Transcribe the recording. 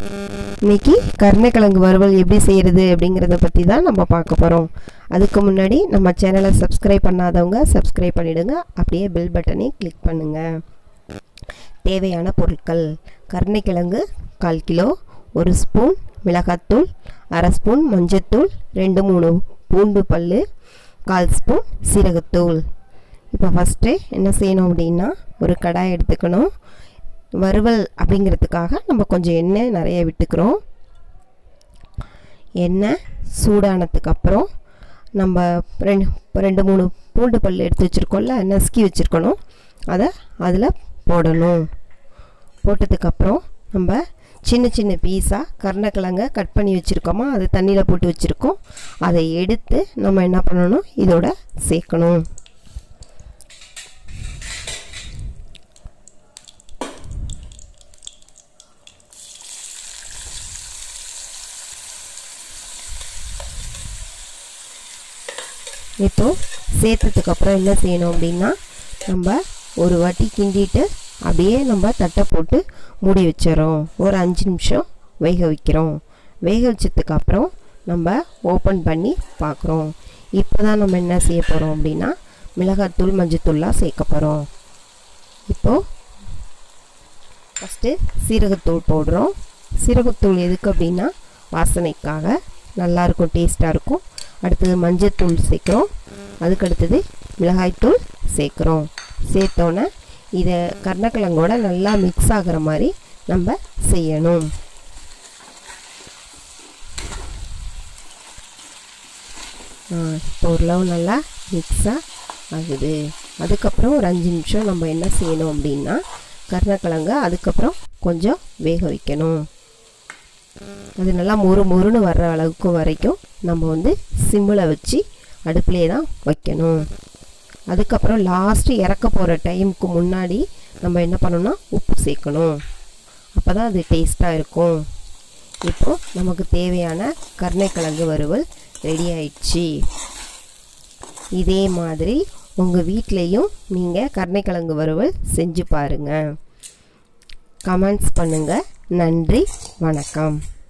இன்னைக்கு கருணைக்கிழங்கு வறுவல் எப்படி செய்கிறது அப்படிங்கிறத பற்றி தான் நம்ம பார்க்க போகிறோம். அதுக்கு முன்னாடி நம்ம சேனலை சப்ஸ்கிரைப் பண்ணாதவங்க சப்ஸ்கிரைப் பண்ணிவிடுங்க. அப்படியே பெல் பட்டனை கிளிக் பண்ணுங்கள். தேவையான பொருட்கள்: கருணைக்கிழங்கு 1/4 கிலோ, 1 ஸ்பூன் மிளகாத்தூள், 1/2 ஸ்பூன் மஞ்சத்தூள், 2-3 பூண்டு பல், 1/4 ஸ்பூன் சீரகத்தூள். இப்போ ஃபஸ்ட்டு என்ன செய்யணும் அப்படின்னா, ஒரு கடாய் எடுத்துக்கணும். வறுவல் அப்படிங்கிறதுக்காக நம்ம கொஞ்சம் எண்ணெய் நிறைய விட்டுக்கிறோம். எண்ணெய் சூடானதுக்கப்புறம் நம்ம 2-3 பூண்டு பல் எடுத்து வச்சுருக்கோம்ல, நசுக்கி வச்சுருக்கணும், அதை அதில் போடணும். போட்டதுக்கப்புறம் நம்ம சின்ன சின்ன பீஸாக கருணைக்கிழங்க கட் பண்ணி வச்சுருக்கோமா, அதை தண்ணியில் போட்டு வச்சுருக்கோம். அதை எடுத்து நம்ம என்ன பண்ணணும், இதோட சேர்க்கணும். இப்போ சேர்த்ததுக்கப்புறம் என்ன செய்யணும் அப்படின்னா, நம்ம ஒரு வாட்டி கிண்டிட்டு அப்படியே நம்ம தட்டை போட்டு மூடி வச்சிடறோம். ஒரு 5 நிமிஷம் வேக வைக்கிறோம். வேக வச்சதுக்கப்புறம் நம்ம ஓப்பன் பண்ணி பார்க்குறோம். இப்போ தான் நம்ம என்ன செய்ய போகிறோம் அப்படின்னா, மிளகாத்தூள் மஞ்சத்தூள்லாம் சேர்க்க போகிறோம். இப்போது ஃபஸ்ட்டு சீரகத்தூள் போடுறோம். சீரகத்தூள் எதுக்கு அப்படின்னா, வாசனைக்காக நல்லாயிருக்கும், டேஸ்ட்டாக இருக்கும். அடுத்தது மஞ்சத்தூள் சேர்க்குறோம். அதுக்கு அடுத்தது மிளகாய்த்தூள் சேர்க்குறோம். சேர்த்தோன்னே இதை கருணைக்கிழங்கோட நல்லா மிக்ஸ் ஆகிற மாதிரி நம்ம செய்யணும். இப்போ ஓரளவு நல்லா மிக்ஸாக ஆகுது. அதுக்கப்புறம் ஒரு 5 நிமிஷம் நம்ம என்ன செய்யணும் அப்படின்னா, கருணைக்கிழங்க அதுக்கப்புறம் கொஞ்சம் வேக வைக்கணும். அது நல்லா மொறுன்னு வர்ற அளவுக்கு வரைக்கும் நம்ம சிம்மில் வச்சு அடுப்பிலே தான் வைக்கணும். அதுக்கப்புறம் லாஸ்ட்டு இறக்க போகிற டைமுக்கு முன்னாடி நம்ம என்ன பண்ணணும்னா, உப்பு சேர்க்கணும். அப்போ தான் அது டேஸ்ட்டாக இருக்கும். இப்போது நமக்கு தேவையான கருணைக்கிழங்கு வறுவல் ரெடி ஆயிடுச்சு. இதே மாதிரி உங்கள் வீட்லேயும் நீங்கள் கருணைக்கிழங்கு வறுவல் செஞ்சு பாருங்கள். கமெண்ட்ஸ் பண்ணுங்கள். நன்றி, வணக்கம்.